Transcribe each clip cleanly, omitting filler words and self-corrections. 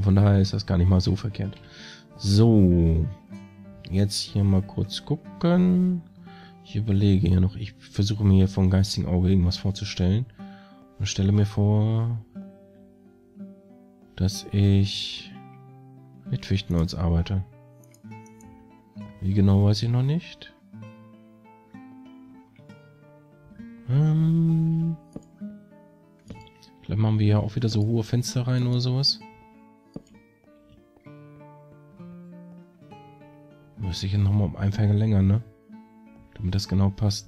Von daher ist das gar nicht mal so verkehrt. So. Jetzt hier mal kurz gucken. Ich überlege hier noch. Ich versuche mir hier vom geistigen Auge irgendwas vorzustellen. Und stelle mir vor, dass ich mit Fichtenholz arbeite. Wie genau, weiß ich noch nicht. Vielleicht machen wir ja auch wieder so hohe Fenster rein oder sowas. Müsste ich ja nochmal um einen verlängern, ne? Damit das genau passt.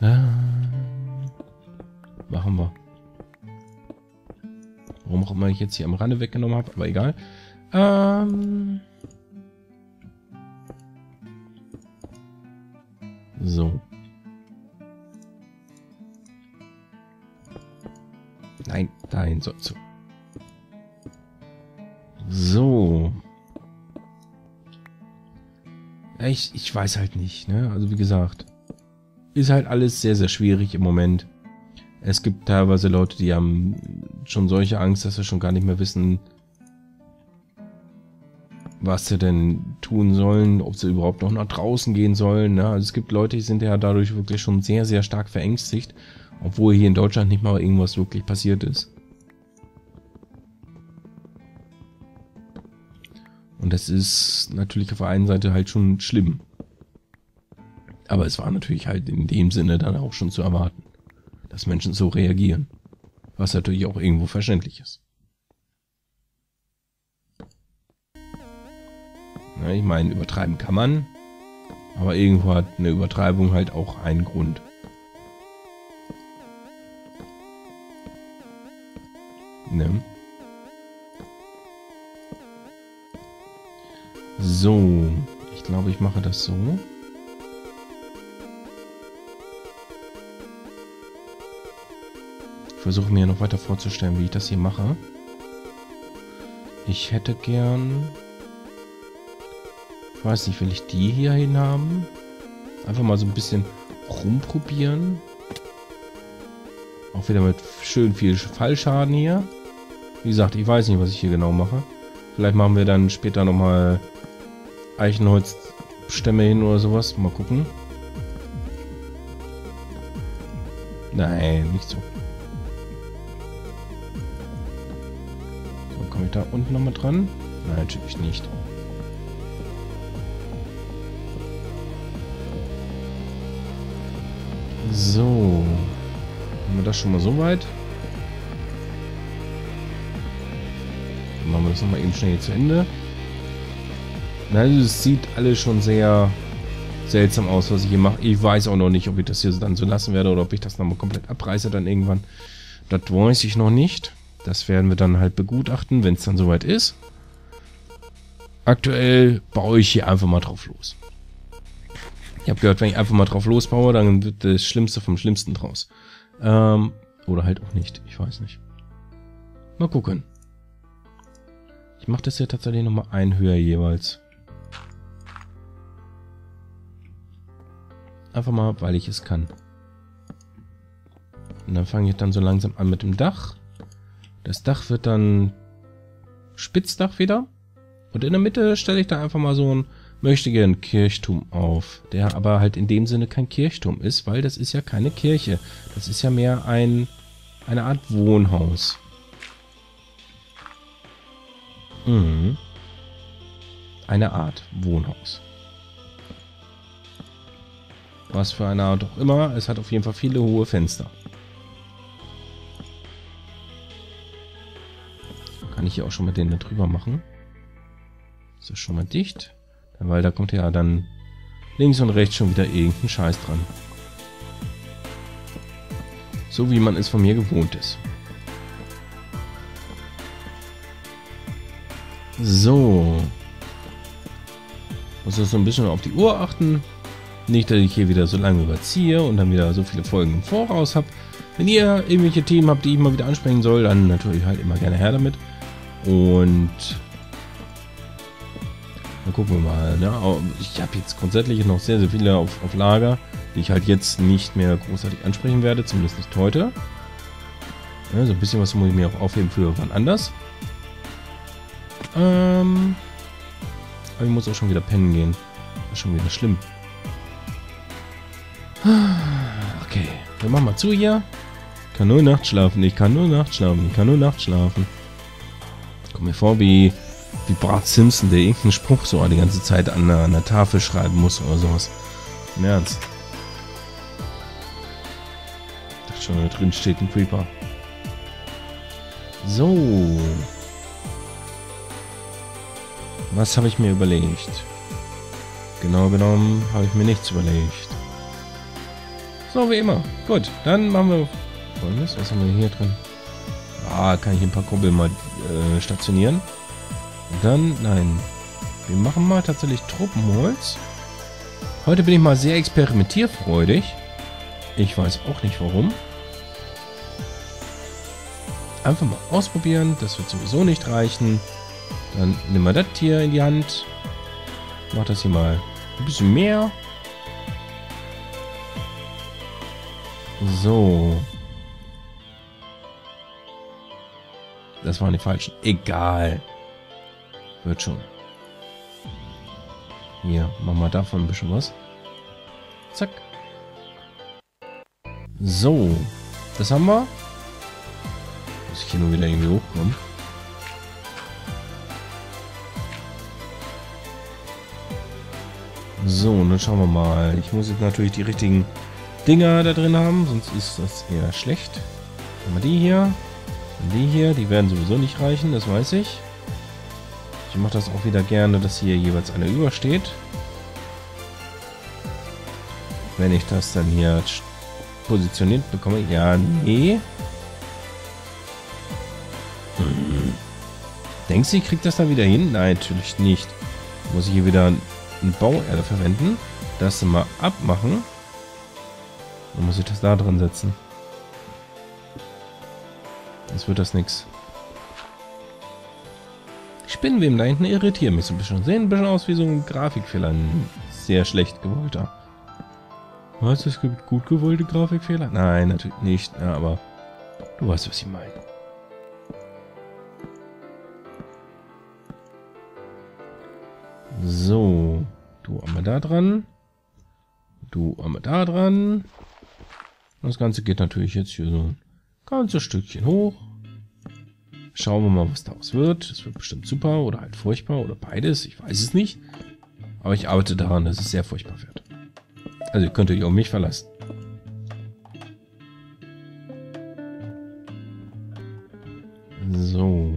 Machen wir. Warum auch immer ich jetzt hier am Rande weggenommen habe, aber egal. So. Nein, dahin so. So. Ich weiß halt nicht, ne? Also wie gesagt, ist halt alles sehr, sehr schwierig im Moment. Es gibt teilweise Leute, die haben schon solche Angst, dass sie schon gar nicht mehr wissen, was sie denn tun sollen, ob sie überhaupt noch nach draußen gehen sollen. Ne? Also es gibt Leute, die sind ja dadurch wirklich schon sehr, sehr stark verängstigt, obwohl hier in Deutschland nicht mal irgendwas wirklich passiert ist. Und das ist natürlich auf der einen Seite halt schon schlimm. Aber es war natürlich halt in dem Sinne dann auch schon zu erwarten, dass Menschen so reagieren. Was natürlich auch irgendwo verständlich ist. Na, ich meine, übertreiben kann man, aber irgendwo hat eine Übertreibung halt auch einen Grund. Ne? So, ich glaube, ich mache das so. Ich versuche mir noch weiter vorzustellen, wie ich das hier mache. Ich hätte gern... Ich weiß nicht, will ich die hier hin haben? Einfach mal so ein bisschen rumprobieren. Auch wieder mit schön viel Fallschaden hier. Wie gesagt, ich weiß nicht, was ich hier genau mache. Vielleicht machen wir dann später nochmal Eichenholzstämme hin oder sowas. Mal gucken. Nein, nicht so. So, komme ich da unten nochmal dran? Nein, natürlich nicht. So. Haben wir das schon mal so weit? Dann machen wir das nochmal eben schnell hier zu Ende. Also es sieht alles schon sehr seltsam aus, was ich hier mache. Ich weiß auch noch nicht, ob ich das hier dann so lassen werde oder ob ich das nochmal komplett abreiße dann irgendwann. Das weiß ich noch nicht. Das werden wir dann halt begutachten, wenn es dann soweit ist. Aktuell baue ich hier einfach mal drauf los. Ich habe gehört, wenn ich einfach mal drauf losbaue, dann wird das Schlimmste vom Schlimmsten draus. Oder halt auch nicht. Ich weiß nicht. Mal gucken. Ich mache das ja tatsächlich nochmal ein höher jeweils. Einfach mal, weil ich es kann. Und dann fange ich dann so langsam an mit dem Dach. Das Dach wird dann Spitzdach wieder. Und in der Mitte stelle ich da einfach mal so ein möchtegern Kirchturm auf. Der aber halt in dem Sinne kein Kirchturm ist, weil das ist ja keine Kirche. Das ist ja mehr eine Art Wohnhaus. Mhm. Eine Art Wohnhaus. Was für eine Art auch immer. Es hat auf jeden Fall viele hohe Fenster. Kann ich hier auch schon mit denen da drüber machen. Ist das schon mal dicht? Weil da kommt ja dann links und rechts schon wieder irgendein Scheiß dran. So wie man es von mir gewohnt ist. So. Muss so ein bisschen auf die Uhr achten. Nicht, dass ich hier wieder so lange überziehe und dann wieder so viele Folgen im Voraus habe. Wenn ihr irgendwelche Themen habt, die ich mal wieder ansprechen soll, dann natürlich halt immer gerne her damit. Und dann gucken wir mal. Ne? Ich habe jetzt grundsätzlich noch sehr, sehr viele auf Lager, die ich halt jetzt nicht mehr großartig ansprechen werde, zumindest nicht heute. Ja, so ein bisschen was muss ich mir auch aufheben für wann anders. Aber ich muss auch schon wieder pennen gehen. Das ist schon wieder schlimm. Okay, wir machen mal zu hier. Ich kann nur nachts schlafen, ich kann nur nachts schlafen, ich kann nur nachts schlafen. Komm mir vor wie Bart Simpson, der irgendeinen Spruch so die ganze Zeit an der Tafel schreiben muss oder sowas. Im Ernst. Ich dachte schon, da drin steht ein Creeper. So. Was habe ich mir überlegt? Genau genommen habe ich mir nichts überlegt. So, wie immer. Gut, dann machen wir Folgendes. Was haben wir hier drin? Ah, kann ich ein paar Kumpel mal stationieren. Und dann, nein. Wir machen mal tatsächlich Tropenholz. Heute bin ich mal sehr experimentierfreudig. Ich weiß auch nicht warum. Einfach mal ausprobieren. Das wird sowieso nicht reichen. Dann nehmen wir das hier in die Hand. Mach das hier mal ein bisschen mehr. So. Das waren die falschen. Egal. Wird schon. Hier, machen wir davon ein bisschen was. Zack. So. Das haben wir. Muss ich hier nur wieder irgendwie hochkommen. So, und dann schauen wir mal. Ich muss jetzt natürlich die richtigen Dinger da drin haben, sonst ist das eher schlecht. Haben wir die hier. Und die hier, die werden sowieso nicht reichen, das weiß ich. Ich mache das auch wieder gerne, dass hier jeweils eine übersteht. Wenn ich das dann hier positioniert bekomme. Ja, nee. Denkst du, ich krieg das dann wieder hin? Nein, natürlich nicht. Muss ich hier wieder eine Bauerde verwenden. Das mal abmachen. Dann muss ich das da dran setzen. Sonst wird das nichts. Die Spinnenweben da hinten irritieren mich so ein bisschen. Sehen ein bisschen aus wie so ein Grafikfehler. Ein sehr schlecht gewollter. Was? Es gibt gut gewollte Grafikfehler? Nein, natürlich nicht. Ja, aber du weißt, was ich meine. So. Du einmal da dran. Du einmal da dran. Das Ganze geht natürlich jetzt hier so ein ganzes Stückchen hoch. Schauen wir mal, was daraus wird. Es wird bestimmt super oder halt furchtbar oder beides. Ich weiß es nicht. Aber ich arbeite daran, dass es sehr furchtbar wird. Also ihr könnt euch auf mich verlassen. So.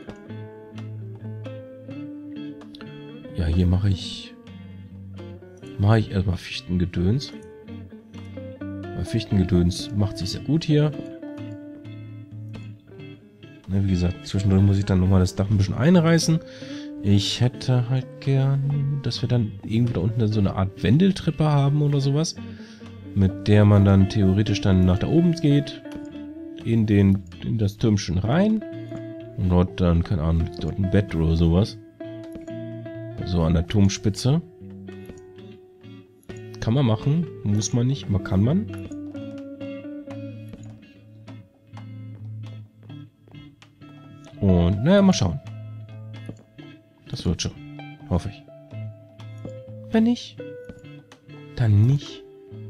Ja, hier mache ich erstmal Fichtengedöns. Weil Fichtengedöns macht sich sehr gut hier. Ne, wie gesagt, zwischendurch muss ich dann nochmal das Dach ein bisschen einreißen. Ich hätte halt gern, dass wir dann irgendwo da unten so eine Art Wendeltreppe haben oder sowas. Mit der man dann theoretisch dann nach da oben geht. In das Türmchen rein. Und dort dann, keine Ahnung, dort ein Bett oder sowas. So an der Turmspitze. Kann man machen, muss man nicht, aber kann man. Und naja, mal schauen. Das wird schon. Hoffe ich. Wenn nicht, dann nicht.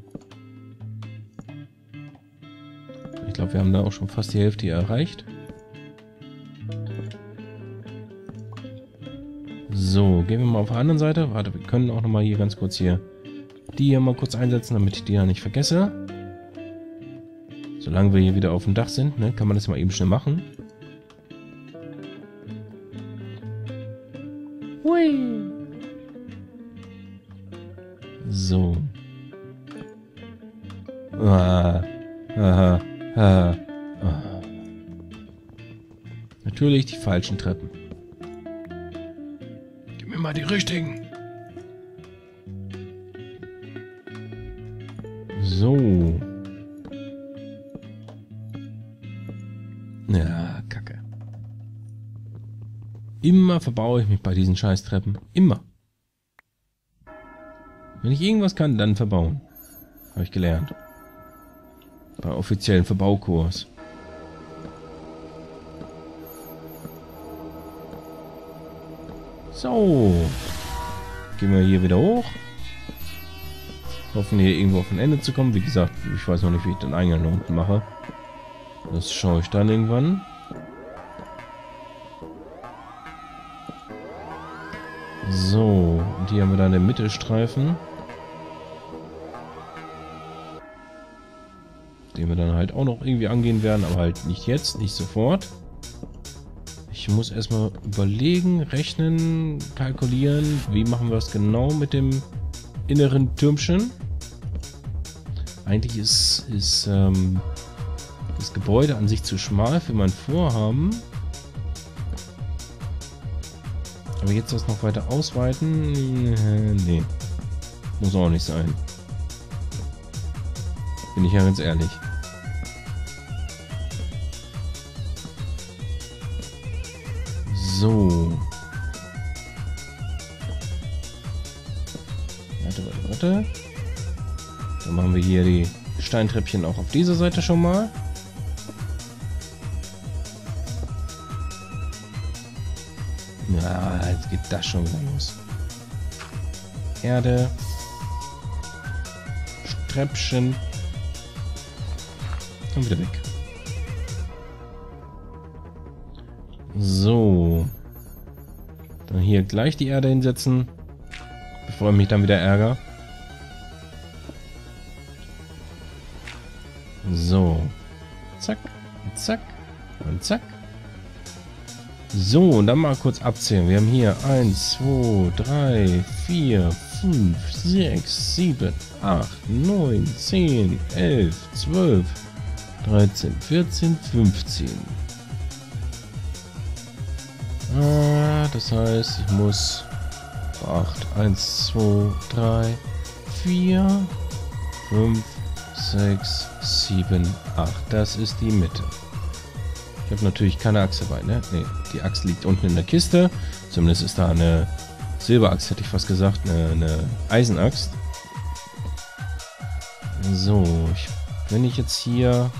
Ich glaube, wir haben da auch schon fast die Hälfte hier erreicht. So, gehen wir mal auf der anderen Seite. Warte, wir können auch noch mal hier ganz kurz hier die hier mal kurz einsetzen, damit ich die ja nicht vergesse. Solange wir hier wieder auf dem Dach sind, ne, kann man das mal eben schnell machen. Hui. So. Natürlich die falschen Treppen. Gib mir mal die richtigen. So. Ja, Kacke. Immer verbaue ich mich bei diesen Scheißtreppen. Immer. Wenn ich irgendwas kann, dann verbauen. Habe ich gelernt. Bei offiziellen Verbaukurs. So. Gehen wir hier wieder hoch. Hoffen hier irgendwo auf ein Ende zu kommen. Wie gesagt, ich weiß noch nicht, wie ich den Eingang da unten mache. Das schaue ich dann irgendwann. So, und hier haben wir dann den Mittelstreifen. Den wir dann halt auch noch irgendwie angehen werden, aber halt nicht jetzt, nicht sofort. Ich muss erstmal überlegen, rechnen, kalkulieren, wie machen wir es genau mit dem inneren Türmchen. Eigentlich ist das Gebäude an sich zu schmal für mein Vorhaben. Aber jetzt das noch weiter ausweiten? Nee. Muss auch nicht sein. Bin ich ja ganz ehrlich. So. Warte. Dann machen wir hier die Steintreppchen auch auf dieser Seite schon mal. Ja, jetzt geht das schon wieder los. Erde. Treppchen. Und wieder weg. So. Dann hier gleich die Erde hinsetzen. Bevor ich mich dann wieder ärgere. So. Zack. Zack. Und zack. So, und dann mal kurz abzählen. Wir haben hier 1, 2, 3, 4, 5, 6, 7, 8, 9, 10, 11, 12, 13, 14, 15. Das heißt, ich muss 8, 1, 2, 3, 4, 5, 6, 7, 8. Das ist die Mitte. Ich habe natürlich keine Axt dabei, ne? Ne, die Axt liegt unten in der Kiste. Zumindest ist da eine Silberaxt, hätte ich fast gesagt, eine Eisenaxt. So, wenn ich jetzt hier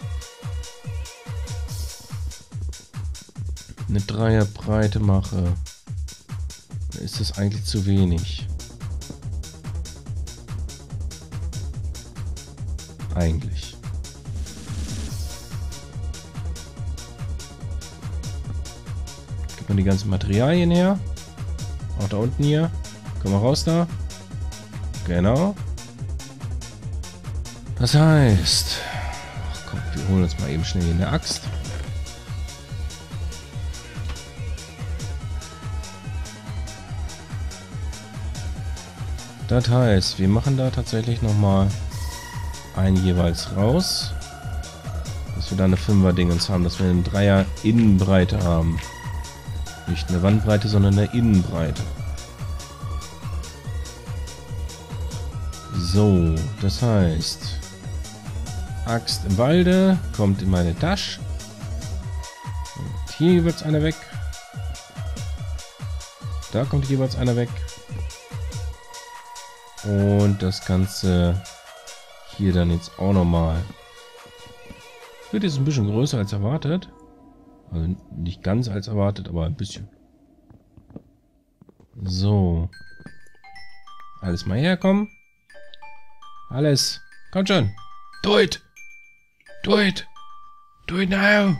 eine Dreierbreite mache, dann ist das eigentlich zu wenig. Eigentlich. Gibt man die ganzen Materialien her. Auch da unten hier. Komm mal raus da. Genau. Das heißt... Ach komm, wir holen uns mal eben schnell hier eine Axt. Das heißt, wir machen da tatsächlich nochmal einen jeweils raus. Dass wir da eine 5er-Dingens haben, dass wir eine 3er-Innenbreite haben. Nicht eine Wandbreite, sondern eine Innenbreite. So, das heißt, Axt im Walde kommt in meine Tasche. Und hier wird einer weg. Da kommt jeweils einer weg. Und das Ganze hier dann jetzt auch nochmal. Wird jetzt ein bisschen größer als erwartet. Also nicht ganz als erwartet, aber ein bisschen. So. Alles mal herkommen. Alles. Kommt schon. Do it. Do it. Do it now.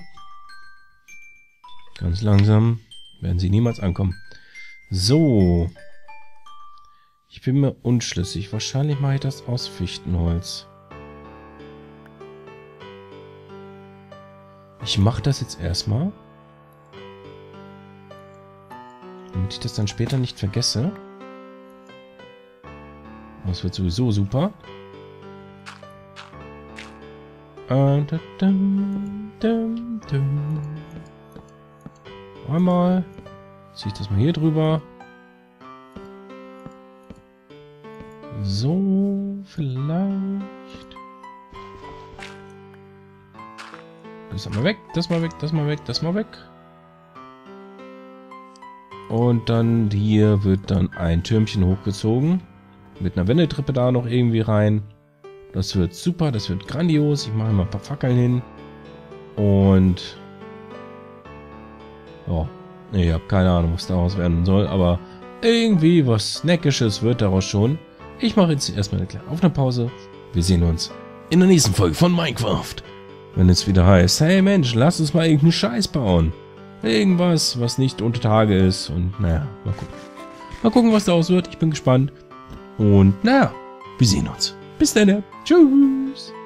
Ganz langsam werden sie niemals ankommen. So. Ich bin mir unschlüssig. Wahrscheinlich mache ich das aus Fichtenholz. Ich mache das jetzt erstmal. Damit ich das dann später nicht vergesse. Das wird sowieso super. Einmal ziehe ich das mal hier drüber. So, vielleicht. Das mal weg, das mal weg, das mal weg, das mal weg. Und dann hier wird dann ein Türmchen hochgezogen. Mit einer Wendeltreppe da noch irgendwie rein. Das wird super, das wird grandios. Ich mache mal ein paar Fackeln hin. Und ja, Ich habe keine Ahnung, was daraus werden soll, aber irgendwie was Snackisches wird daraus schon. Ich mache jetzt erstmal eine kleine Aufnahmepause. Wir sehen uns in der nächsten Folge von Minecraft. Wenn es wieder heißt, hey Mensch, lass uns mal irgendeinen Scheiß bauen. Irgendwas, was nicht unter Tage ist. Und naja, mal gucken. Mal gucken, was daraus wird. Ich bin gespannt. Und naja, wir sehen uns. Bis dann. Tschüss.